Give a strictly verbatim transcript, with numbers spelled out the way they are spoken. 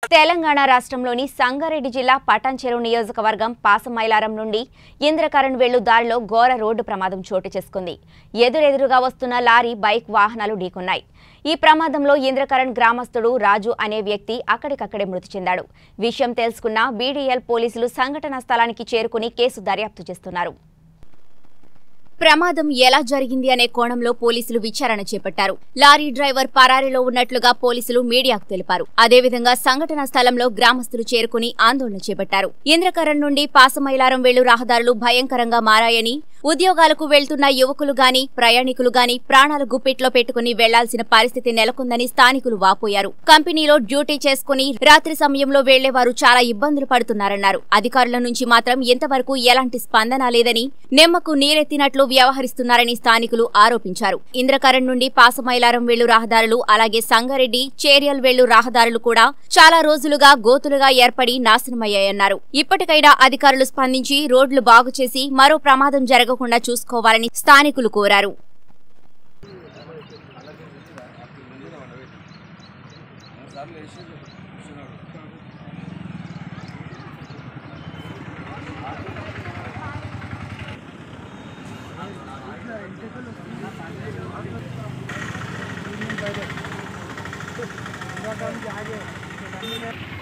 తెలంగాణ రాష్ట్రంలోని సంగారెడ్డి జిల్లా పటాన్చెరు నియోజకవర్గం పాసమైలారం నుండి ఇంద్రకరణ్ వెళ్ళు దారిలో ఘోర రోడ్డు ప్రమాదం చోటు చేసుకుంది. ఎదురెదురుగా వస్తున్న లారీ బైక్ వాహనాలు ఢీకొన్నాయి. ఈ ప్రమాదంలో ఇంద్రకరణ్ గ్రామస్తుడు రాజు అనే వ్యక్తి అక్కడికక్కడే మృతి చెందాడు. విషయం తెలుసుకున్న బీడీఎల్ పోలీసులు సంఘటనా స్థలానికి చేరుకుని కేసు దర్యాప్తు చేస్తున్నారు. ప్రమాదం ఎలా జరిగింది అనే కోణంలో పోలీసులు విచారణ చేపట్టారు. లారీ డ్రైవర్ పరారీలో ఉన్నట్లుగా పోలీసులు మీడియాకు తెలిపారు. అదేవిధంగా సంఘటనా స్థలంలో గ్రామస్తులు చేరుకుని ఆందోళన చేపట్టారు. ఇంద్రకరణ్ నుండి పాసమైలారం వెళ్ళు రహదారులు భయంకరంగా మారాయని, ఉద్యోగాలకు వెళ్తున్న యువకులు గాని ప్రయాణికులు గాని ప్రాణాలు గుప్పిట్లో పెట్టుకుని వెళ్లాల్సిన పరిస్థితి నెలకొందని స్థానికులు వాపోయారు. కంపెనీలో డ్యూటీ చేసుకుని రాత్రి సమయంలో వెళ్లేవారు చాలా ఇబ్బందులు పడుతున్నారన్నారు. అధికారుల నుంచి మాత్రం ఇంతవరకు ఎలాంటి స్పందన లేదని, నిమ్మకు నీరెత్తినట్లు వ్యవహరిస్తున్నారని స్థానికులు ఆరోపించారు. ఇంద్రకరణ్ నుండి పాసమైలారం వెళ్ళు రహదారులు అలాగే సంగారెడ్డి చేరియల్ వెళ్ళు రహదారులు కూడా చాలా రోజులుగా గోతులుగా ఏర్పడి నాశనమయ్యాయన్నారు. ఇప్పటికైనా అధికారులు స్పందించి రోడ్లు బాగు చేసి మరో ప్రమాదం జరగకుండా చూసుకోవాలని స్థానికులు కోరారు. आगे